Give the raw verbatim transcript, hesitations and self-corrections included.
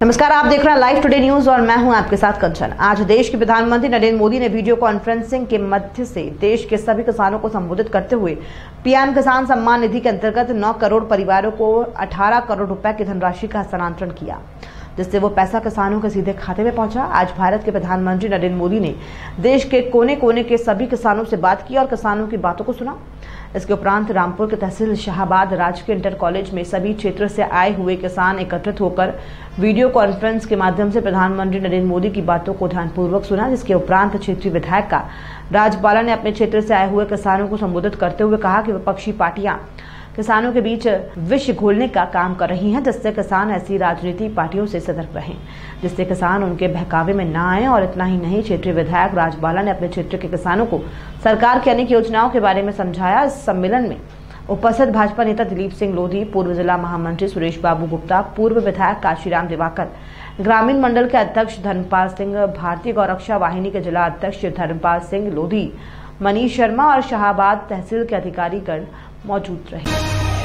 नमस्कार, आप देख रहे हैं लाइव टुडे न्यूज और मैं हूं आपके साथ कंचन। आज देश के प्रधानमंत्री नरेंद्र मोदी ने वीडियो कॉन्फ्रेंसिंग के मध्य से देश के सभी किसानों को संबोधित करते हुए पीएम किसान सम्मान निधि के अंतर्गत नौ करोड़ परिवारों को अठारह करोड़ रुपए की धनराशि का हस्तांतरण किया, जिससे वो पैसा किसानों के सीधे खाते में पहुंचा। आज भारत के प्रधानमंत्री नरेंद्र मोदी ने देश के कोने कोने के सभी किसानों से बात की और किसानों की बातों को सुना। इसके उपरांत रामपुर के तहसील शाहबाद राजकीय इंटर कॉलेज में सभी क्षेत्र से आए हुए किसान एकत्रित होकर वीडियो कॉन्फ्रेंस के माध्यम से प्रधानमंत्री नरेंद्र मोदी की बातों को ध्यानपूर्वक सुना। जिसके उपरांत क्षेत्रीय विधायक का राजबाला ने अपने क्षेत्र से आए हुए किसानों को संबोधित करते हुए कहा कि विपक्षी पार्टियां किसानों के बीच विष घोलने का काम कर रही हैं, जिससे किसान ऐसी राजनीतिक पार्टियों से सतर्क रहें, जिससे किसान उनके बहकावे में न आए। और इतना ही नहीं, क्षेत्रीय विधायक राजबाला ने अपने क्षेत्र के किसानों को सरकार की अनेक योजनाओं के बारे में समझाया। इस सम्मेलन में उपस्थित भाजपा नेता दिलीप सिंह लोधी, पूर्व जिला महामंत्री सुरेश बाबू गुप्ता, पूर्व विधायक काशीराम दिवाकर, ग्रामीण मंडल के अध्यक्ष धर्मपाल सिंह, भारतीय गौरक्षा वाहिनी के जिला अध्यक्ष धर्मपाल सिंह लोधी, मनीष शर्मा और शाहबाद तहसील के अधिकारीगण मौजूद रहे।